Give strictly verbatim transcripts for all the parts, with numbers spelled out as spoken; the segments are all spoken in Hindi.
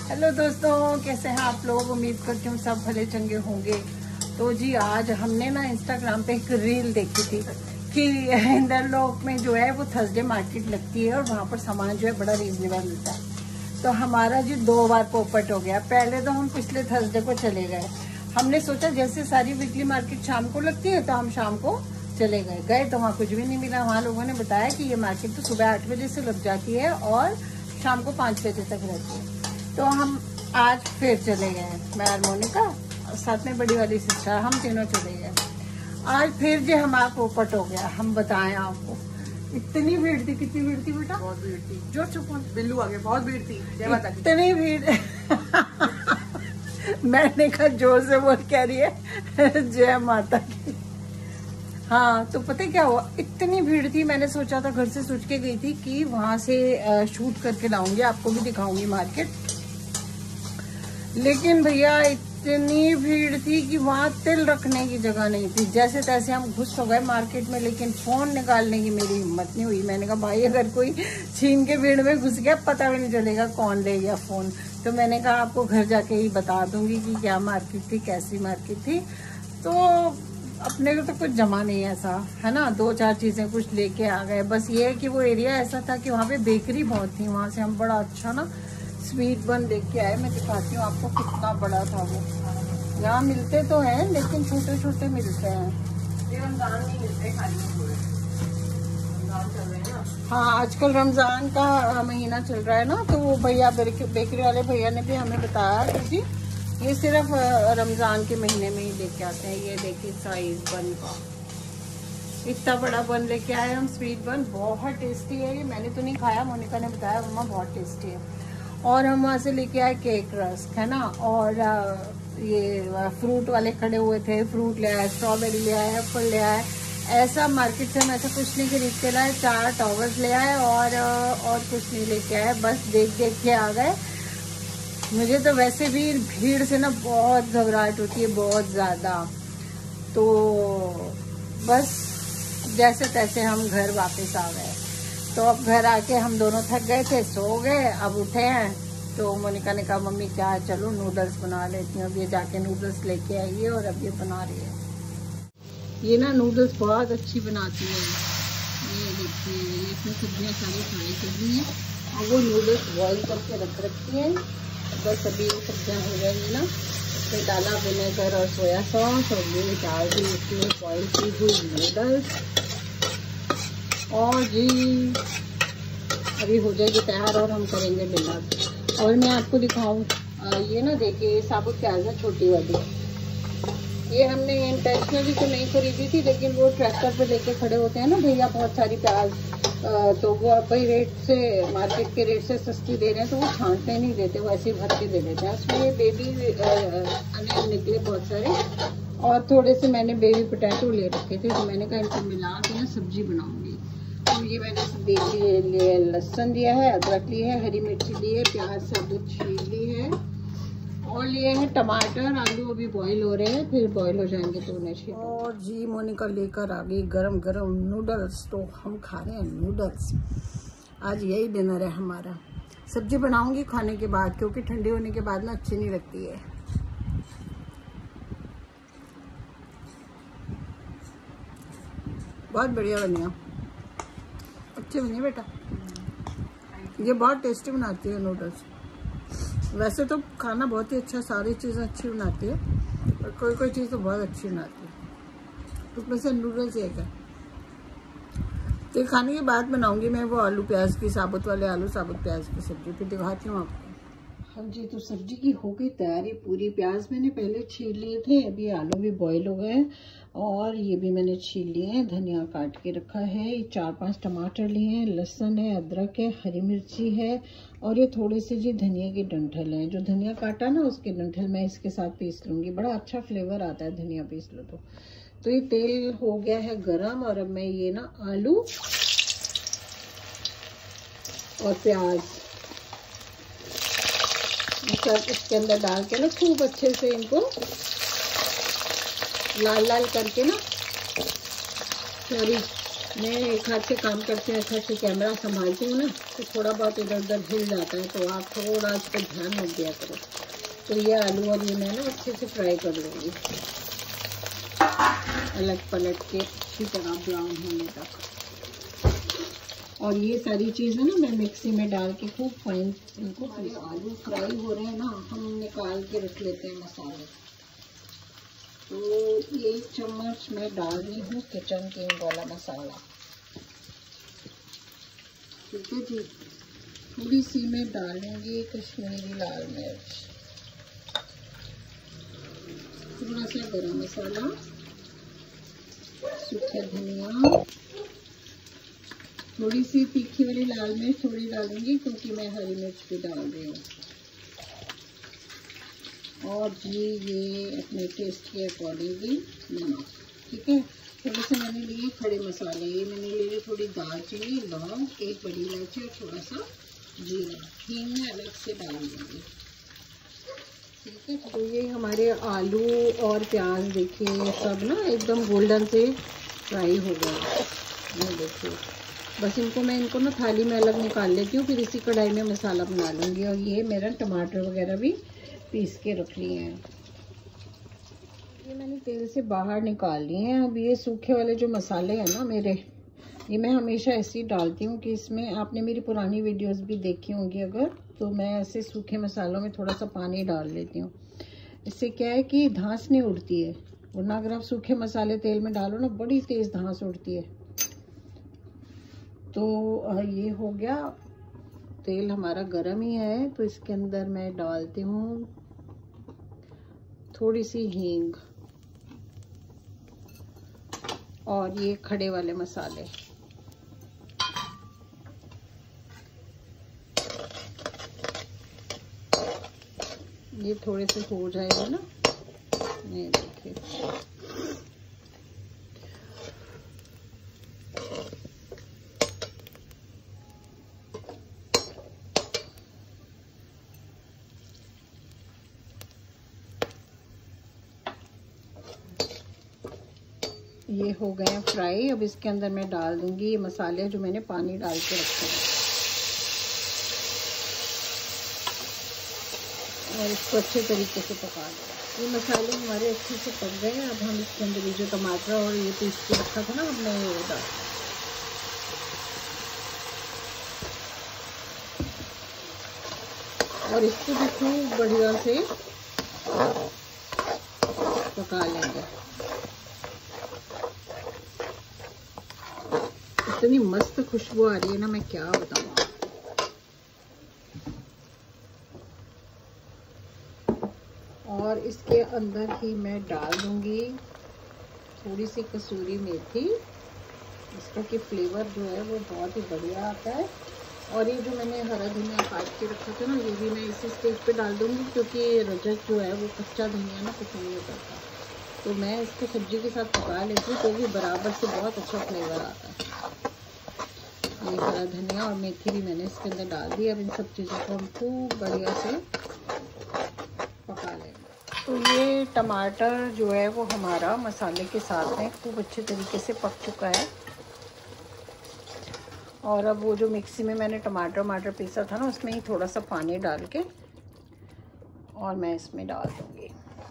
हेलो दोस्तों, कैसे हैं आप लोग। उम्मीद करती हूँ सब भले चंगे होंगे। तो जी आज हमने ना इंस्टाग्राम पे एक रील देखी थी कि इंदरलोक में जो है वो थर्सडे मार्केट लगती है और वहाँ पर सामान जो है बड़ा रीजनेबल मिलता है। तो हमारा जी दो बार पोपट हो गया। पहले तो हम पिछले थर्सडे को चले गए। हमने सोचा जैसे सारी वीकली मार्केट शाम को लगती है तो हम शाम को चले गए गए तो वहाँ कुछ भी नहीं मिला। वहाँ लोगों ने बताया कि ये मार्केट तो सुबह आठ बजे से लग जाती है और शाम को पाँच बजे तक रहती है। तो हम आज फिर चले गए, मैं और मोनिका और साथ में बड़ी वाली सिस्टर, हम तीनों चले गए। आज फिर जो हमारा पोपट हो गया। हम बताएं आपको, इतनी भीड़ थी। कितनी भीड़ थी बेटा? बहुत भीड़ थी। जोर चुप बिल्लू आ गए, बहुत भीड़ थी। जय माता दी। इतनी भीड़ मैंने कहा जोर से बोल कह रही है जय माता की। हाँ तो पता क्या हुआ, इतनी भीड़ थी। मैंने सोचा था, घर से सोच के गई थी कि वहां से शूट करके लाऊंगी, आपको भी दिखाऊंगी मार्केट। लेकिन भैया इतनी भीड़ थी कि वहां तिल रखने की जगह नहीं थी। जैसे तैसे हम घुस तो गए मार्केट में, लेकिन फोन निकालने की मेरी हिम्मत नहीं हुई। मैंने कहा भाई अगर कोई छीन के भीड़ में घुस गया पता भी नहीं चलेगा कौन ले गया फोन। तो मैंने कहा आपको घर जाके ही बता दूंगी कि क्या मार्केट थी, कैसी मार्केट थी। तो अपने को तो कुछ जमा नहीं ऐसा है ना, दो चार चीजें कुछ लेके आ गए। बस ये है कि वो एरिया ऐसा था कि वहाँ पे बेकरी बहुत थी। वहाँ से हम बड़ा अच्छा ना स्वीट बन देख के आए। मैं दिखाती हूँ आपको कितना बड़ा था वो। यहाँ मिलते तो हैं लेकिन छोटे छोटे मिलते हैं। ये रमजान नहीं मिलते, खाली रमजान चल रहे हैं ना। हाँ आजकल रमजान का महीना चल रहा है ना, तो वो भैया बेकरी वाले भैया ने भी हमें बताया कि जी ये सिर्फ रमजान के महीने में ही लेके आते हैं। ये देखिए साइज बन का, इतना बड़ा बन लेके आए हम। स्वीट बन बहुत टेस्टी है ये। मैंने तो नहीं खाया, मोनिका ने बताया मम्मा बहुत टेस्टी है। और हम वहाँ से लेके आए केक रस्क है ना, और ये फ्रूट वाले खड़े हुए थे, फ्रूट ले आए, स्ट्रॉबेरी ले आए, एप्पल ले आए। ऐसा मार्केट से हम ऐसा कुछ नहीं खरीद के लाए। चार टॉवर्स ले आए और और कुछ नहीं लेके आए, बस देख देख के आ गए। मुझे तो वैसे भी भीड़ से ना बहुत घबराहट होती है, बहुत ज़्यादा। तो बस जैसे तैसे हम घर वापस आ गए। तो अब घर आके हम दोनों थक गए थे, सो गए। अब उठे हैं तो मोनिका ने कहा मम्मी क्या चलो नूडल्स बना लेती हूँ। अब ये जाके नूडल्स लेके आई है और अब ये बना रही है। ये ना नूडल्स बहुत अच्छी बनाती है। ये देखिए, ये इसमें सब्जियाँ सारी फ्राई कर दी हैं और वो नूडल्स बॉईल करके रख रखी है। बस अभी ये सब्जियाँ हो जाएंगी ना, फिर डाला विनेगर और सोया सॉस और ये डाल दी इसमें बॉईल की हुई नूडल्स। और जी अभी हो जाएगी तैयार और हम करेंगे डिनर। और मैं आपको दिखाऊं, ये ना देखिए साबुत प्याज है छोटी वाली। ये हमने इंटेंशनली तो नहीं खरीदी थी, लेकिन वो ट्रैक्टर पे लेके खड़े होते हैं ना भैया बहुत सारी प्याज, तो वो भाई रेट से मार्केट के रेट से सस्ती दे रहे हैं तो वो छांटने नहीं देते, वो ऐसे ही भर के दे देते हैं। उसमें बेबी अनियन निकले बहुत सारे और थोड़े से मैंने बेबी पोटैटो ले रखे थे, तो मैंने कहा इनको मिला के ना सब्जी बनाऊंगी। तो ये मैंने देसी लिए लहसुन लिया है, अदरक लिया है, हरी मिर्ची ली है, प्याज साबुत छील ली है और लिए हैं टमाटर। आलू अभी बॉईल हो रहे हैं, फिर बॉईल हो जाएंगे तो उन्हें छील। और जी मोनिका लेकर आ गई गरम गरम नूडल्स, तो हम खा रहे हैं नूडल्स। आज यही डिनर है हमारा। सब्जी बनाऊंगी खाने के बाद, क्योंकि ठंडी होने के बाद ना अच्छी नहीं लगती है। बहुत बढ़िया बनिया, अच्छे बने बेटा। ये बहुत टेस्टी बनाती है नूडल्स। वैसे तो खाना बहुत ही अच्छा, सारी चीज़ें अच्छी बनाती है, और कोई कोई चीज़ तो बहुत अच्छी बनाती है। उसमें से नूडल्स एक है। तो ये खाने के बाद बनाऊंगी मैं वो आलू प्याज की, साबुत वाले आलू साबुत प्याज की सब्जी, फिर दिखाती हूँ आपको। हाँ जी, तो सब्जी की हो गई तैयारी पूरी। प्याज मैंने पहले छील लिए थे, अभी आलू भी बॉईल हो गए और ये भी मैंने छील लिए हैं। धनिया काट के रखा है, ये चार पांच टमाटर लिए हैं, लहसुन है, अदरक है, हरी मिर्ची है और ये थोड़े से जी धनिया के डंठल हैं। जो धनिया काटा ना उसके डंठल मैं इसके साथ पीस लूँगी, बड़ा अच्छा फ्लेवर आता है धनिया पीस लो तो। तो ये तेल हो गया है गरम और अब मैं ये ना आलू और प्याज इसके अंदर डाल के ना खूब अच्छे से इनको लाल लाल करके ना, सॉरी मैं एक हाथ से काम करती हूँ, एक हाथ से कैमरा संभालती हूँ ना, तो थोड़ा बहुत इधर उधर हिल जाता है, तो आप थोड़ा इस पर ध्यान रख दिया करो। तो ये आलू और ये मैं ना अच्छे से फ्राई कर लूँगी, अलग पलट के अच्छी तरह ब्राउन होने तक। और ये सारी चीज़ें ना मैं मिक्सी में डाल के खूब फाइन इनको, आलू फ्राई हो रहे हैं ना, हम निकाल के रख लेते हैं मसाले। तो एक चम्मच मैं डाल रही हूँ किचन किंग वाला मसाला, ठीक है जी। थोड़ी सी मैं डालूंगी कश्मीरी लाल मिर्च, थोड़ा सा गरम मसाला, सूखा धनिया, थोड़ी सी तीखी वाली लाल मिर्च थोड़ी डालूंगी क्योंकि मैं हरी मिर्च भी डाल रही हूँ। और जी ये अपने टेस्ट के अकॉर्डिंग भी नमक, ठीक है। थोड़े से मैंने लिए खड़े मसाले, ये मैंने ले लिए थोड़ी दालचीनी, लौंग, एक बड़ी इलायची और थोड़ा सा जीरा, हींग में अलग से डाल दूँगी, ठीक है। तो ये हमारे आलू और प्याज देखिए सब ना एकदम गोल्डन से फ्राई हो गए, ये देखिए। बस इनको मैं इनको ना थाली में अलग निकाल लेती हूँ, फिर इसी कढ़ाई में मसाला बना लूँगी। और ये मेरा टमाटर वगैरह भी पीस के रख लिए हैं, ये मैंने तेल से बाहर निकाल लिए हैं। अब ये सूखे वाले जो मसाले हैं ना मेरे, ये मैं हमेशा ऐसे ही डालती हूँ कि इसमें, आपने मेरी पुरानी वीडियोस भी देखी होंगी अगर, तो मैं ऐसे सूखे मसालों में थोड़ा सा पानी डाल लेती हूँ। इससे क्या है कि धांस नहीं उड़ती है, वरना अगर आप सूखे मसाले तेल में डालो ना बड़ी तेज़ धांस उड़ती है। तो ये हो गया, तेल हमारा गर्म ही है, तो इसके अंदर मैं डालती हूँ थोड़ी सी हींग और ये खड़े वाले मसाले। ये थोड़े से हो जाएगा ना, ये देखिए। ये हो गए हैं फ्राई। अब इसके अंदर मैं डाल दूंगी ये मसाले जो मैंने पानी डाल के रखे हैं, और इसको अच्छे तरीके से पका दें। ये मसाले हमारे अच्छे से पक गए हैं। अब हम इसके अंदर ये जो टमाटर और ये पीस के रखा था ना हमने, ये डाल, और इसको भी खूब बढ़िया से पका लेंगे। इतनी मस्त खुशबू आ रही है ना, मैं क्या बताऊँ। और इसके अंदर ही मैं डाल दूंगी थोड़ी सी कसूरी मेथी, इसका कि फ्लेवर जो है वो बहुत ही बढ़िया आता है। और ये जो मैंने हरा धनिया काट के रखा था ना, ये भी मैं इसी स्टेज पे डाल दूंगी क्योंकि रजत जो है वो कच्चा धनिया ना पसंद नहीं करता, तो मैं इसको सब्जी के साथ पका लेती हूँ तो भी बराबर से बहुत अच्छा फ्लेवर आता है। ये हरा धनिया और मेथी भी मैंने इसके अंदर डाल दी। अब इन सब चीज़ों को हम खूब बढ़िया से पका लेंगे। तो ये टमाटर जो है वो हमारा मसाले के साथ में खूब अच्छे तरीके से पक चुका है। और अब वो जो मिक्सी में मैंने टमाटर टमाटर पीसा था ना, उसमें ही थोड़ा सा पानी डाल के और मैं इसमें डाल दूँगी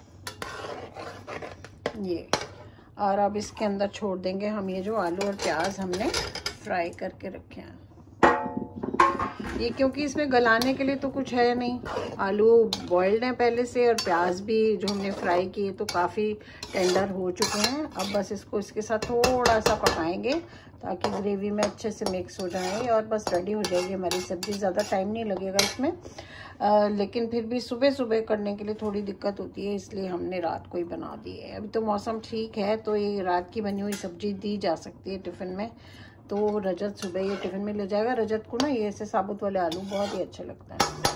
ये। और अब इसके अंदर छोड़ देंगे हम ये जो आलू और प्याज हमने फ्राई करके रखे हैं। ये क्योंकि इसमें गलाने के लिए तो कुछ है नहीं, आलू बॉइल्ड हैं पहले से और प्याज भी जो हमने फ्राई किए तो काफ़ी टेंडर हो चुके हैं। अब बस इसको इसके साथ थोड़ा सा पकाएंगे ताकि ग्रेवी में अच्छे से मिक्स हो जाए और बस रेडी हो जाएगी हमारी सब्ज़ी। ज़्यादा टाइम नहीं लगेगा इसमें, आ, लेकिन फिर भी सुबह सुबह करने के लिए थोड़ी दिक्कत होती है, इसलिए हमने रात को ही बना दी है। अभी तो मौसम ठीक है तो ये रात की बनी हुई सब्ज़ी दी जा सकती है टिफ़िन में, तो रजत सुबह ये टिफ़िन में ले जाएगा। रजत को ना ये ऐसे साबुत वाले आलू बहुत ही अच्छे लगता है।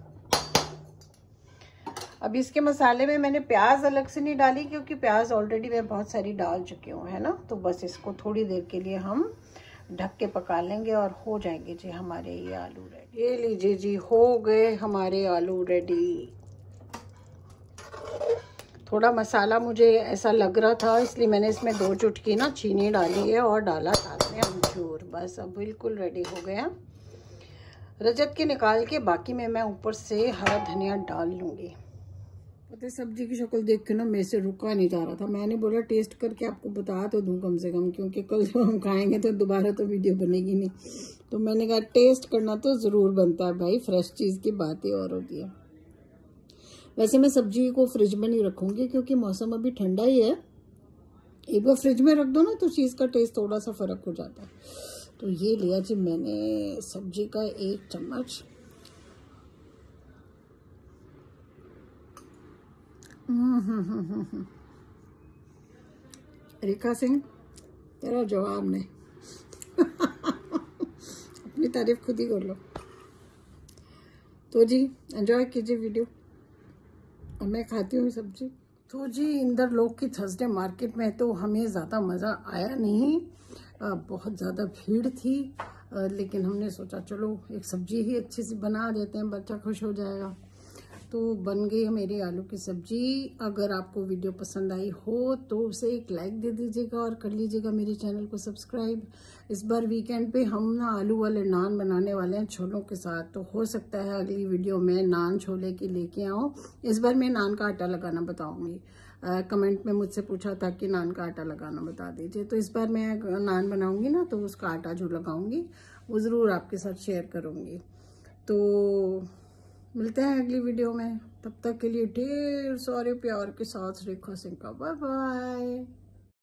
अब इसके मसाले में मैंने प्याज अलग से नहीं डाली क्योंकि प्याज ऑलरेडी मैं बहुत सारी डाल चुकी हूँ, है ना। तो बस इसको थोड़ी देर के लिए हम ढक के पका लेंगे और हो जाएंगे जी हमारे ये आलू रेडी। ये लीजिए जी, हो गए हमारे आलू रेडी। थोड़ा मसाला मुझे ऐसा लग रहा था, इसलिए मैंने इसमें दो चुटकी ना चीनी डाली है और डाला साथ में अमचूर। बस अब बिल्कुल रेडी हो गया। रजत के निकाल के बाकी में मैं ऊपर से हरा धनिया डाल लूँगी। पता है सब्जी की शक्ल देख के ना मेरे से रुका नहीं जा रहा था। मैंने बोला टेस्ट करके आपको बता तो दूँ कम से कम, क्योंकि कल जब हम खाएंगे तो दोबारा तो वीडियो बनेगी नहीं। तो मैंने कहा टेस्ट करना तो ज़रूर बनता है भाई, फ्रेश चीज़ की बात ही और होती है। वैसे मैं सब्जी को फ्रिज में नहीं रखूँगी क्योंकि मौसम अभी ठंडा ही है। एक बार फ्रिज में रख दो ना तो चीज़ का टेस्ट थोड़ा सा फ़र्क हो जाता है। तो ये लिया जी मैंने सब्जी का एक चम्मच। रेखा सिंह तेरा जवाब नहीं। अपनी तारीफ खुद ही कर लो। तो जी एंजॉय कीजिए वीडियो। और मैं खाती हूँ सब्जी। तो जी इंदर लोग की थर्सडे मार्केट में तो हमें ज़्यादा मज़ा आया नहीं, आ, बहुत ज़्यादा भीड़ थी। आ, लेकिन हमने सोचा चलो एक सब्जी ही अच्छी सी बना देते हैं, बच्चा खुश हो जाएगा। तो बन गई है मेरी आलू की सब्जी। अगर आपको वीडियो पसंद आई हो तो उसे एक लाइक दे दीजिएगा और कर लीजिएगा मेरे चैनल को सब्सक्राइब। इस बार वीकेंड पे हम ना आलू वाले नान बनाने वाले हैं छोलों के साथ, तो हो सकता है अगली वीडियो में नान छोले की लेके आऊँ। इस बार मैं नान का आटा लगाना बताऊँगी। कमेंट में मुझसे पूछा था कि नान का आटा लगाना बता दीजिए, तो इस बार मैं नान बनाऊँगी ना तो उसका आटा जो लगाऊँगी वो ज़रूर आपके साथ शेयर करूँगी। तो मिलते हैं अगली वीडियो में, तब तक के लिए ढेर सारे प्यार के साथ रेखा सिंह का बाय बाय।